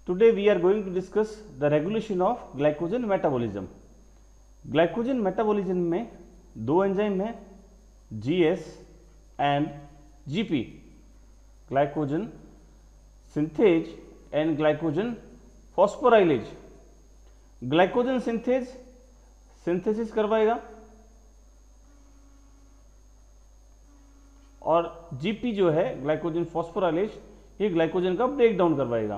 Today we are going to discuss the regulation of glycogen metabolism. Glycogen metabolism में दो enzyme हैं GS and GP, glycogen synthase and glycogen phosphorylase. Glycogen synthase synthesis करवाएगा और GP जो है glycogen phosphorylase ये glycogen का break down करवाएगा।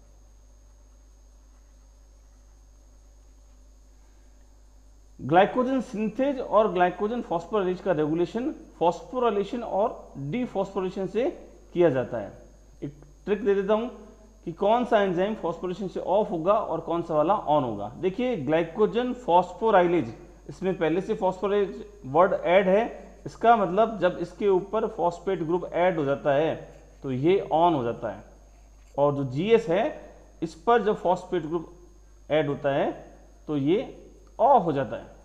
ग्लाइकोजन सिंथेज और ग्लाइकोजन फॉस्फोराइलेज का रेगुलेशन फॉस्फोराइलेशन और डीफॉस्फोरेशन से किया जाता है। एक ट्रिक दे देता हूं कि कौन सा एंजाइम फॉस्फोरेशन से ऑफ होगा और कौन सा वाला ऑन होगा। देखिए ग्लाइकोजन फॉस्फोराइलेज, इसमें पहले से फॉस्फोराइलेज वर्ड ऐड है, इसका मतलब जब इसके ऊपर फॉस्फेट ग्रुप ऐड हो जाता है तो ये ऑन हो जाता है, और जो GS है इस पर जब फॉस्फेट ग्रुप ऐड होता है तो ये ऑफ हो जाता है।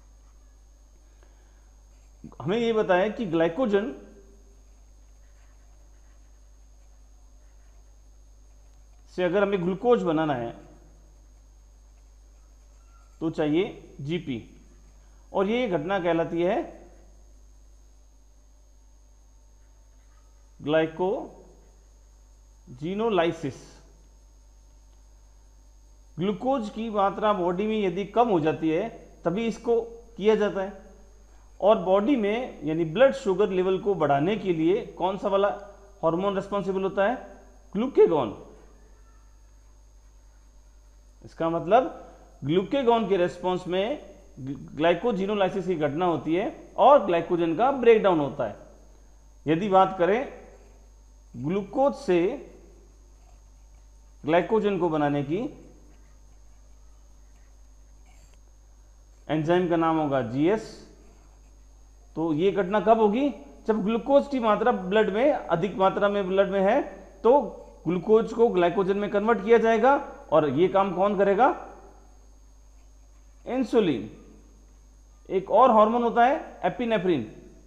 हमें ये बताया कि ग्लाइकोजन से अगर हमें ग्लूकोज बनाना है तो चाहिए GP, और ये घटना कहलाती है ग्लाइकोजिनोलाइसिस। ग्लूकोज की मात्रा बॉडी में यदि कम हो जाती है तभी इसको किया जाता है, और बॉडी में यानी ब्लड शुगर लेवल को बढ़ाने के लिए कौन सा वाला हार्मोन रिस्पॉन्सिबल होता है? ग्लूकेगॉन। इसका मतलब ग्लूकेगॉन के रेस्पॉन्स में ग्लाइकोजिनोलाइसिस की घटना होती है और ग्लाइकोजन का ब्रेकडाउन होता है। यदि बात करें ग्लूकोज से ग्लाइकोजन को बनाने की, एंजाइम का नाम होगा GS। तो ये घटना कब होगी? जब ग्लूकोज की मात्रा ब्लड में अधिक मात्रा में ब्लड में है तो ग्लूकोज को ग्लाइकोजन में कन्वर्ट किया जाएगा, और ये काम कौन करेगा? इंसुलिन। एक और हार्मोन होता है एपिनेफ्रिन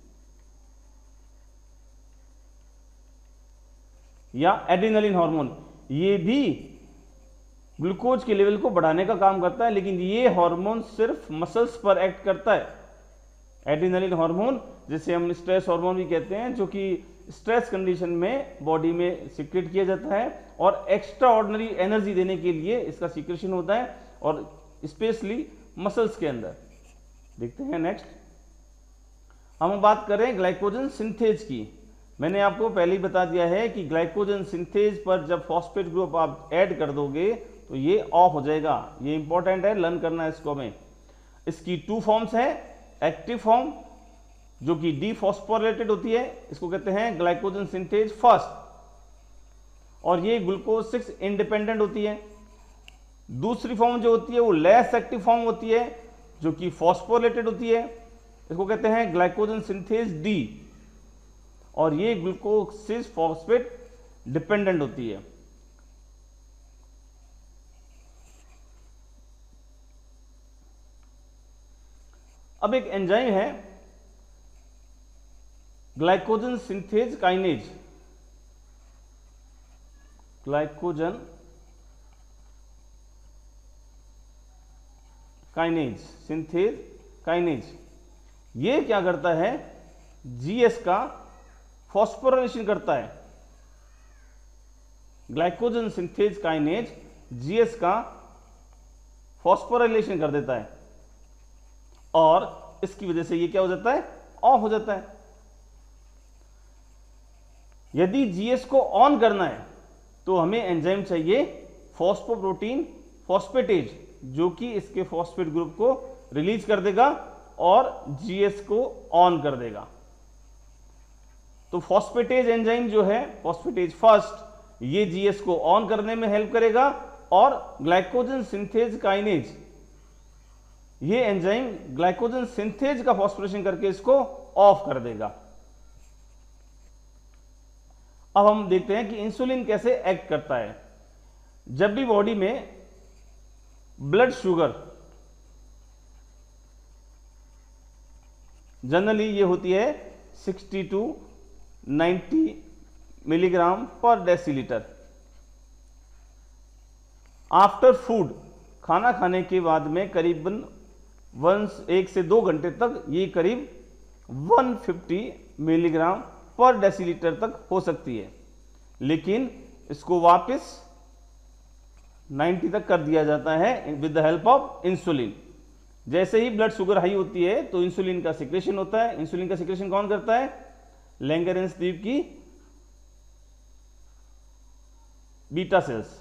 या एड्रेनलिन हार्मोन, ये भी ग्लूकोज के लेवल को बढ़ाने का काम करता है, लेकिन ये हार्मोन सिर्फ मसल्स पर एक्ट करता है। एड्रेनलिन हार्मोन जिसे हम स्ट्रेस हार्मोन भी कहते हैं, जो कि स्ट्रेस कंडीशन में बॉडी में सीक्रेट किया जाता है और एक्स्ट्रा ऑर्डिनरी एनर्जी देने के लिए इसका सीक्रेशन होता है, और स्पेशली मसल्स के अंदर। देखते हैं नेक्स्ट, हम बात करें ग्लाइकोजन सिंथेज की। मैंने आपको पहले ही बता दिया है कि ग्लाइकोजन सिंथेज पर जब फॉस्फेट ग्रुप आप ऐड कर दोगे तो ये ऑफ हो जाएगा। ये इंपॉर्टेंट है, लर्न करना है इसको हमें। इसकी टू फॉर्म्स है, एक्टिव फॉर्म जो कि डीफॉस्फोरेटेड होती है, इसको कहते हैं ग्लाइकोजन सिंथेज फर्स्ट, और ये ग्लूकोज 6 इंडिपेंडेंट होती है। दूसरी फॉर्म जो होती है वो लेस एक्टिव फॉर्म होती है जो कि फॉस्फोरेटेड होती है, इसको कहते हैं ग्लाइकोजन सिंथेज D, और ये ग्लूकोज 6 फॉस्फेट डिपेंडेंट होती है। अब एक एंजाइम है glycogen synthase kinase. Glycogen kinase, synthase kinase, ये क्या करता है? GS का फॉस्फोराइलेशन करता है। ग्लाइकोजन सिंथेज काइनेज GS का फॉस्फोराइलेशन कर देता है, और इसकी वजह से ये क्या हो जाता है? ऑफ हो जाता है। यदि GS को ऑन करना है तो हमें एंजाइम चाहिए फॉस्फोप्रोटीन फॉस्फेटेज, जो कि इसके फॉस्फेट ग्रुप को रिलीज कर देगा और GS को ऑन कर देगा। तो फॉस्फेटेज एंजाइम जो है फॉस्फेटेज फर्स्ट, ये GS को ऑन करने में हेल्प करेगा, और ग्लाइकोजन सिंथेज काइनेज ये एंजाइम ग्लाइकोजन सिंथेज का फॉस्फोरेशन करके इसको ऑफ कर देगा। अब हम देखते हैं कि इंसुलिन कैसे एक्ट करता है। जब भी बॉडी में ब्लड शुगर जनरली ये होती है 60 to 90 मिलीग्राम पर डेसीलीटर, आफ्टर फूड, खाना खाने के बाद में करीबन 1 से 2 घंटे तक ये करीब 150 मिलीग्राम पर डेसीलीटर तक हो सकती है, लेकिन इसको वापस 90 तक कर दिया जाता है with the help of insulin. जैसे ही ब्लड शुगर हाई होती है तो इंसुलिन का सिक्रेशन होता है। इंसुलिन का सिक्रेशन कौन करता है? लैंगरेंस द्वीप की beta cells,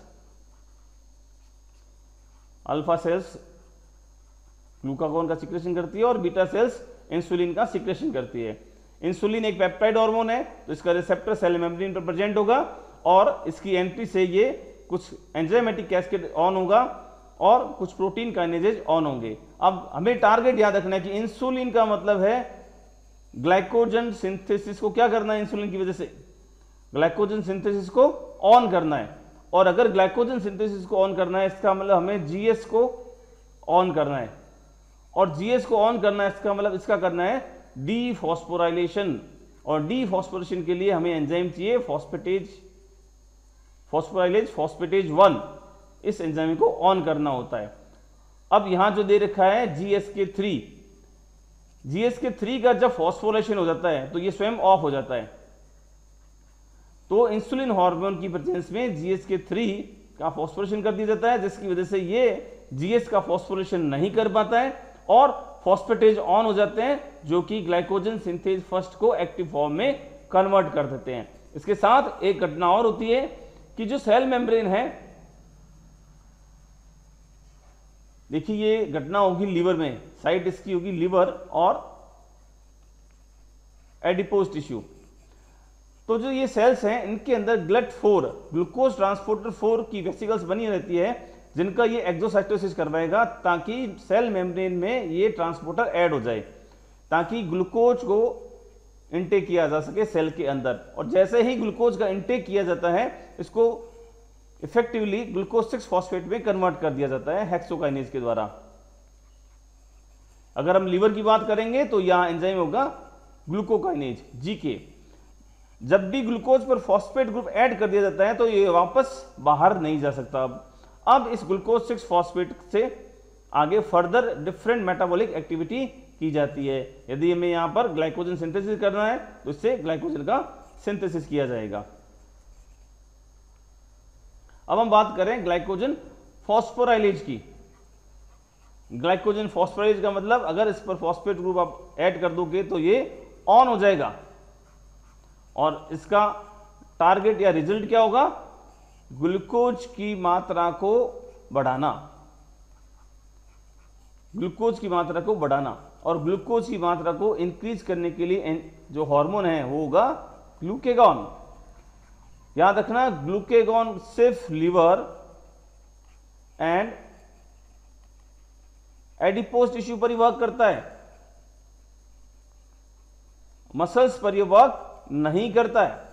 alpha cells glucagon का सिक्रेशन करती है और बीटा सेल्स इंसुलिन का सिक्रेशन करती है। इंसुलिन एक पेप्टाइड हार्मोन है, तो इसका रिसेप्टर सेल मेम्ब्रेन पर प्रेजेंट होगा और इसकी एंट्री से ये कुछ एंजाइमेटिक कैस्केड ऑन होगा और कुछ प्रोटीन काइनेजेज ऑन होंगे। अब हमें टारगेट याद रखना है कि इंसुलिन का मतलब है ग्लाइकोजन सिंथेसिस को क्या करना है? इंसुलिन की वजह से ग्लाइकोजन सिंथेसिस को ऑन करना है, और अगर ग्लाइकोजन सिंथेसिस को ऑन करना है इसका मतलब हमें जीएस को ऑन करना है, और जीएस को ऑन करना है इसका मतलब इसका करना है डीफॉस्फोराइलेशन, और डीफॉस्फोरेशन के लिए हमें एंजाइम चाहिए फॉस्फोराइलेज 1, इस एंजाइम को ऑन करना होता है। अब यहां जो दे रखा है GSK3, GSK3 का जब फॉस्फोराइलेशन हो जाता है तो ये स्वयं ऑफ हो जाता है। तो इंसुलिन हार्मोन की प्रेजेंस में GSK3 का फॉस्फोरेशन कर दिया जाता है, जिसकी वजह से ये GS का फॉस्फोरेशन नहीं कर पाता है और फॉस्फेटेज ऑन हो जाते हैं, जो कि ग्लाइकोजन सिंथेज फर्स्ट को एक्टिव फॉर्म में कन्वर्ट कर देते हैं। इसके साथ एक घटना और होती है कि जो सेल मेम्ब्रेन है, देखिए ये घटना होगी लीवर में, साइट इसकी होगी लीवर और एडिपोज टिश्यू। तो जो ये सेल्स हैं इनके अंदर GLUT4 ग्लूकोज ट्रांसपोर्टर 4 की वेसिकल्स बनी रहती है, जिनका ये एक्सोसाइटोसिस करवाएगा ताकि सेल मेम्ब्रेन में ये ट्रांसपोर्टर ऐड हो जाए, ताकि ग्लूकोज को इनटेक किया जा सके सेल के अंदर। और जैसे ही ग्लूकोज का इनटेक किया जाता है इसको इफेक्टिवली ग्लूकोज 6 फॉस्फेट में कन्वर्ट कर दिया जाता है हेक्सोकाइनेज के द्वारा। अगर हम लीवर की बात करेंगे तो यहां एंजाइम होगा ग्लूकोकाइनेज GK। जब भी ग्लूकोज पर फॉस्फेट ग्रुप ऐड कर दिया जाता है तो ये वापस बाहर नहीं जा सकता। अब इस ग्लूकोज 6 फॉस्फेट से आगे फर्दर डिफरेंट मेटाबॉलिक एक्टिविटी की जाती है। यदि हमें यहां पर ग्लाइकोजन सिंथेसिस करना है तो इससे ग्लाइकोजन का सिंथेसिस किया जाएगा। अब हम बात करें ग्लाइकोजन फॉस्फोराइलेज की। ग्लाइकोजन फॉस्फोराइलेज का मतलब अगर इस पर फॉस्फेट ग्रुप आप ऐड कर दोगे तो ये ऑन हो जाएगा, और इसका टारगेट या रिजल्ट क्या होगा? ग्लूकोज की मात्रा को बढ़ाना, ग्लूकोज की मात्रा को बढ़ाना। और ग्लूकोज की मात्रा को इंक्रीज करने के लिए जो हार्मोन है वो होगा ग्लूकेगॉन। याद रखना, ग्लूकेगॉन सिर्फ लीवर एंड एडिपोज टिश्यू पर ही वर्क करता है, मसल्स पर यह वर्क नहीं करता है।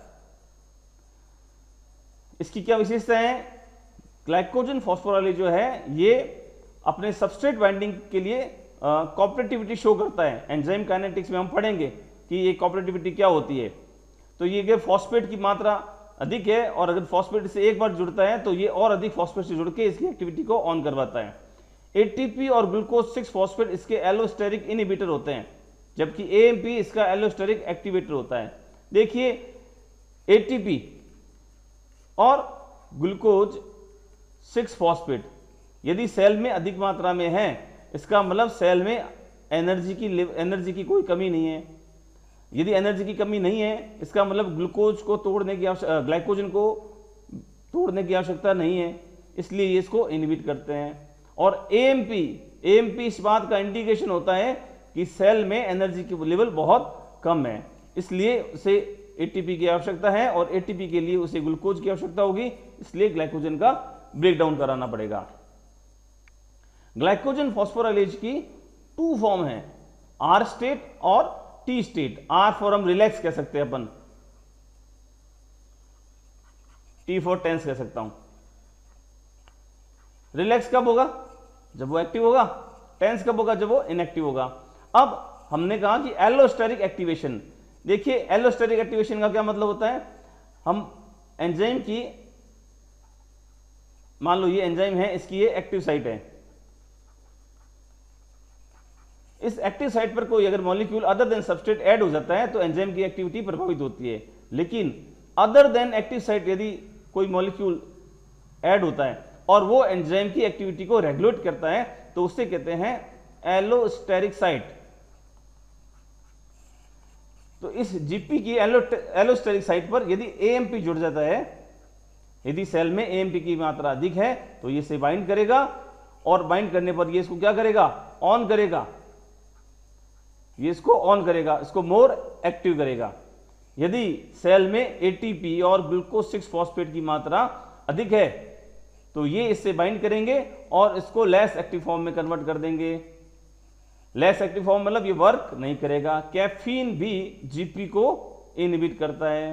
इसकी क्या विशेषता है? ग्लाइकोजन फॉस्फोराइलेज जो है ये अपने सबस्ट्रेट बाइंडिंग के लिए कॉपरेटिविटी शो करता है। एंजाइम काइनेटिक्स में हम पढ़ेंगे कि ये कॉपरेटिविटी क्या होती है। तो ये फॉस्फेट की मात्रा अधिक है, और अगर फॉस्फेट से एक बार जुड़ता है तो ये और अधिक फॉस्फेट से जुड़ के इसकी एक्टिविटी को ऑन करवाता है। ATP और ग्लूकोज 6 फॉस्फेट इसके एलोस्टेरिक इनहिबिटर होते हैं, जबकि AMP इसका एलोस्टेरिक एक्टिवेटर होता है। देखिए ATP और ग्लूकोज 6 फॉस्फेट यदि सेल में अधिक मात्रा में है, इसका मतलब सेल में एनर्जी की कोई कमी नहीं है। यदि एनर्जी की कमी नहीं है इसका मतलब ग्लूकोज को तोड़ने की ग्लाइकोजन को तोड़ने की आवश्यकता नहीं है, इसलिए ये इसको इनहिबिट करते हैं। और AMP इस बात का इंडिकेशन होता है कि सेल में एनर्जी की लेवल बहुत कम है, इसलिए उसे ATP की आवश्यकता है, और ATP के लिए उसे ग्लूकोज की आवश्यकता होगी, इसलिए ग्लाइकोजन का ब्रेकडाउन कराना पड़ेगा। ग्लाइकोजन फॉस्फोराइलेज की 2 फॉर्म है, R स्टेट और T स्टेट। R फॉर हम रिलैक्स कह सकते हैं अपन, T फॉर टेंस कह सकता हूं। रिलैक्स कब होगा? जब वो एक्टिव होगा। टेंस कब होगा? जब वो इनएक्टिव होगा। अब हमने कहा कि एलोस्टेरिक एक्टिवेशन। देखिए एलोस्टेरिक एक्टिवेशन का क्या मतलब होता है? हम एंजाइम की मान लो ये एंजाइम है, इसकी ये एक्टिव साइट है, इस एक्टिव साइट पर कोई अगर molecule other than substrate add हो जाता है तो एंजाइम की एक्टिविटी प्रभावित होती है। लेकिन अदर देन एक्टिव साइट यदि कोई मॉलिक्यूल ऐड होता है और वो एंजाइम की एक्टिविटी को रेगुलेट करता है तो उससे कहते हैं एलोस्टेरिक साइट। तो इस जीपी की एलोस्टेरिक साइट पर यदि एएमपी जुड़ जाता है, यदि सेल में एएमपी की मात्रा अधिक है तो ये इसे बाइंड करेगा और बाइंड करने पर ये इसको क्या करेगा, ऑन करेगा, ये इसको ऑन करेगा, इसको मोर एक्टिव करेगा। यदि सेल में एटीपी और ग्लूकोज 6 फॉस्फेट की मात्रा अधिक है तो ये इससे बाइंड करेंगे और इसको लेस एक्टिव फॉर्म में कन्वर्ट कर देंगे। लेस एक्टिव फॉर्म मतलब ये वर्क नहीं करेगा। कैफीन भी जीपी को इनहिबिट करता है।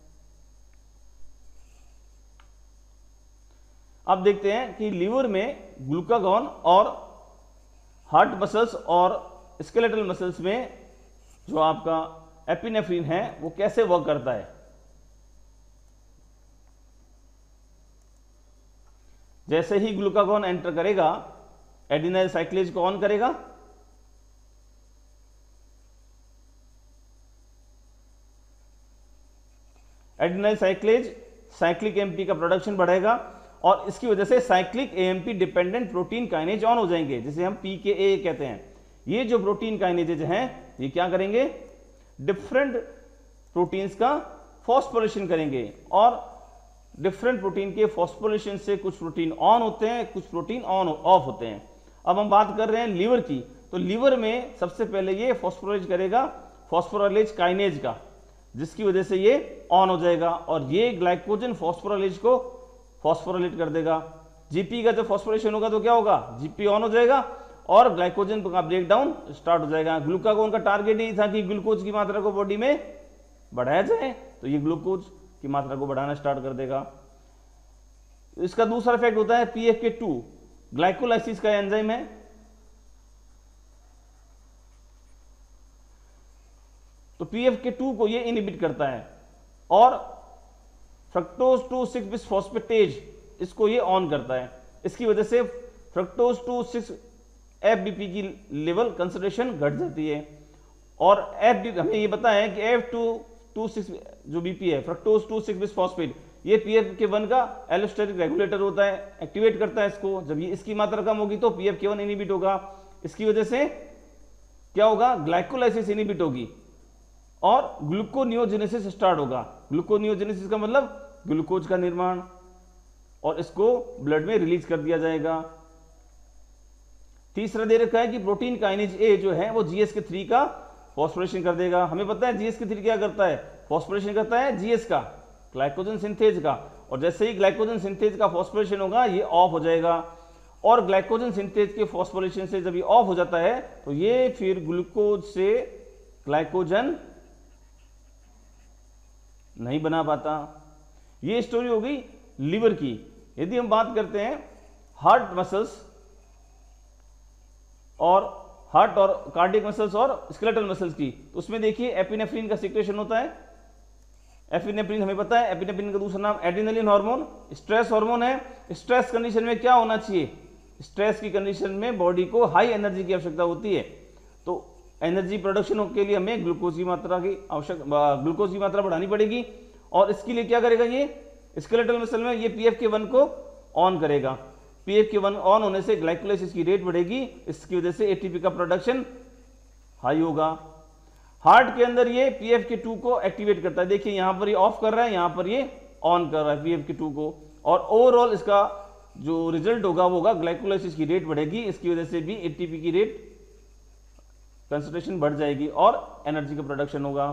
अब देखते हैं कि लीवर में ग्लूकागॉन और हार्ट मसल्स और स्केलेटल मसल्स में जो आपका एपिनेफ्रिन है वो कैसे वर्क करता है। जैसे ही ग्लूकागॉन एंटर करेगा एडिनाइल साइक्लेज को ऑन करेगा, एडिनाइल साइक्लेज साइक्लिक एएमपी का प्रोडक्शन बढ़ेगा और इसकी वजह से cyclic AMP dependent protein kinase on हो जाएंगे, जिसे हम पीकेए कहते हैं। ये जो प्रोटीन काइनेजेज हैं ये क्या करेंगे, डिफरेंट प्रोटीन्स का फॉस्फोरिलेशन करेंगे और डिफरेंट प्रोटीन के फॉस्फोरिलेशन से कुछ प्रोटीन ऑन होते हैं, कुछ प्रोटीन ऑन ऑफ होते हैं। अब हम बात कर रहे हैं लीवर की, तो लीवर में सबसे पहले ये फॉस्फोराइलेज करेगा फॉस्फोराइलेज काइनेज का, जिसकी वजह से ये ऑन हो जाएगा और ये ग्लाइकोजन फॉस्फोराइलेज को फॉस्फोराइलेट कर देगा। जीपी का जब फॉस्फोरेशन होगा तो क्या होगा, जीपी ऑन हो जाएगा और ग्लाइकोजन का ब्रेकडाउन स्टार्ट हो जाएगा। ग्लूकागॉन का टारगेट यही था कि ग्लूकोज की मात्रा को बॉडी में बढ़ाया जाए, तो ये ग्लूकोज की मात्रा को बढ़ाना स्टार्ट कर देगा। इसका दूसरा इफेक्ट होता है PFK2, ग्लाइकोलाइसिस का एंजाइम है। तो PFK2 को ये इनहिबिट करता है और फ्रक्टोज 2,6 बिसफॉस्फेटेज इसको ये ऑन करता है। इसकी वजह से फ्रक्टोज 2,6 FBP की लेवल कंसंट्रेशन घट जाती है और FBP हमें ये बताया है कि F226 जो BP है फ्रक्टोज 2,6 बिसफॉस्फेट, ये PFK1 का एलोस्टेरिक रेगुलेटर होता है, एक्टिवेट करता है इसको। जब ये इसकी मात्रा कम होगी तो PFK1 इनहिबिट होगा। इसकी वजह से क्या होगा, ग्लाइकोलाइसिस इनहिबिट होगी और ग्लूकोनियोजेनेसिस स्टार्ट होगा। ग्लूकोनियोजेनेसिस का मतलब ग्लूकोज का निर्माण, और इसको ब्लड में रिलीज कर दिया जाएगा। तीसरा दे रखा है कि प्रोटीन काइनेज ए जो है वो GSK3 का फॉस्फोरेशन कर देगा। हमें पता है GSK3 क्या करता है, फॉस्फोरेशन करता है GS का, ग्लाइकोजन सिंथेज का, और जैसे ही ग्लाइकोजन सिंथेज का फॉस्फोरेशन होगा ये ऑफ हो जाएगा और ग्लाइकोजन सिंथेज के फॉस्फोरेशन से जब ये ऑफ हो जाता है तो ये फिर ग्लूकोज से ग्लाइकोजन नहीं बना पाता। ये स्टोरी हो गई लीवर की। यदि हम बात करते हैं हार्ट मसल्स और हार्ट और कार्डियक मसल्स और स्केलेटल मसल्स की, तो उसमें देखिए एपिनेफ्रिन का सिक्रेशन होता है। एपिनेफ्रिन हमें पता है, एपिनेफ्रिन का दूसरा नाम एड्रेनलिन हार्मोन, स्ट्रेस हार्मोन है। स्ट्रेस कंडीशन में क्या होना चाहिए, स्ट्रेस की कंडीशन में बॉडी को हाई एनर्जी की आवश्यकता होती है, तो एनर्जी प्रोडक्शन के लिए हमें ग्लूकोज की मात्रा ग्लूकोज की मात्रा बढ़ानी पड़ेगी और इसके लिए क्या करेगा, ये स्केलेटल मसल में ये PFK1 को ऑन करेगा। PFK1 ऑन होने से ग्लाइकोलाइसिस की रेट बढ़ेगी, इसकी वजह से ATP का प्रोडक्शन हाई होगा। हार्ट के अंदर ये PFK2 को एक्टिवेट करता है। देखिए यहां पर ये ऑफ कर रहा है, यहां पर ये ऑन कर रहा है PFK2 को, और ओवरऑल इसका जो रिजल्ट होगा वो होगा ग्लाइकोलाइसिस की रेट बढ़ेगी, इसकी वजह से भी ATP की रेट कंसंट्रेशन बढ़ जाएगी और एनर्जी का प्रोडक्शन होगा।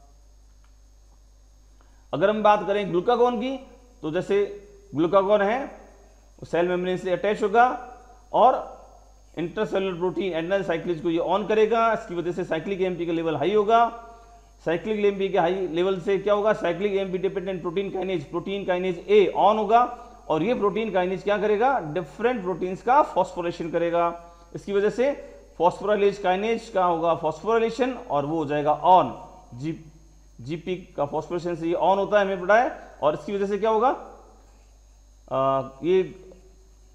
अगर हम बात करें ग्लूकागॉन की, तो जैसे ग्लूकागॉन है सेल मेम्ब्रेन से अटैच होगा और इंटरसेलुलर प्रोटीन एडेनाइल साइक्लेज को ये ऑन करेगा, इसकी वजह से साइक्लिक एएमपी का लेवल हाई होगा। साइक्लिक एएमपी के हाई लेवल से क्या होगा, cyclic AMP dependent protein kinase A on होगा और ये प्रोटीन काइनेज क्या करेगा, डिफरेंट प्रोटीन्स का फॉस्फोरेशन करेगा। इसकी वजह से फॉस्फोराइलेज काइनेज का होगा फॉस्फोराइलेशन और वो हो जाएगा ऑन। जीपी का फॉस्फोरेशन से ये ऑन होता है, हमें पता है, और इसकी वजह से क्या होगा, ये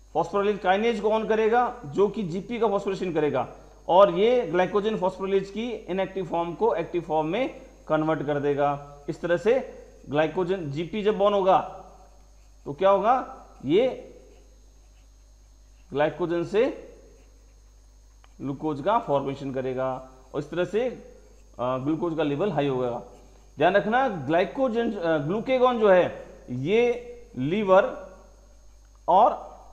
फॉस्फोराइलेज काइनेज को ऑन करेगा जो कि जीपी का फॉस्फोरिलेशन करेगा, और ये ग्लाइकोजन फॉस्फोराइलेज की इनएक्टिव फॉर्म को एक्टिव फॉर्म में कन्वर्ट कर देगा। इस तरह से ग्लाइकोजन जीपी जब बॉन्ड होगा तो क्या होगा, ये ग्लाइकोजन से ग्लूकोज का फॉर्मेशन करेगा और इस तरह से ग्लूकोज का लेवल हाई होगा। ध्यान रखना ग्लाइकोजन ग्लूकेगॉन जो है ये लीवर और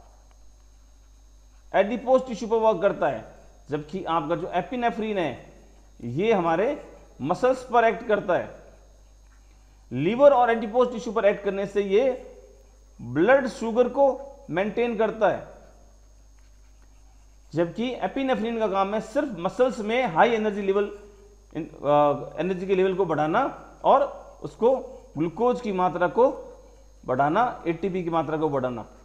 एडिपोज टिश्यू पर वर्क करता है, जबकि आपका जो एपिनेफ्रिन है ये हमारे मसल्स पर एक्ट करता है। लीवर और एडिपोज टिश्यू पर एक्ट करने से ये ब्लड शुगर को मेंटेन करता है, जबकि एपिनेफ्रिन का काम है सिर्फ मसल्स में हाई एनर्जी लेवल एनर्जी के लेवल को बढ़ाना और उसको ग्लूकोज की मात्रा को बढ़ाना, एटीपी की मात्रा को बढ़ाना।